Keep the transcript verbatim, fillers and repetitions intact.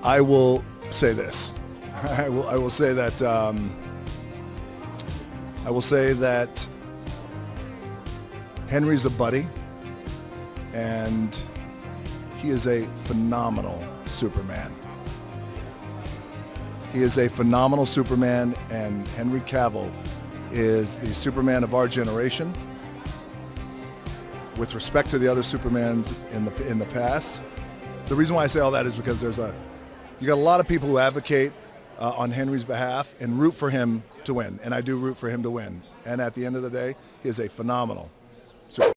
I will say this. I will, I will say that um, I will say that Henry's a buddy, and he is a phenomenal Superman. He is a phenomenal Superman, and Henry Cavill is the Superman of our generation. With respect to the other Supermans in the in the past, the reason why I say all that is because there's a you got a lot of people who advocate uh, on Henry's behalf and root for him to win, and I do root for him to win. And at the end of the day, he is a phenomenal Superman.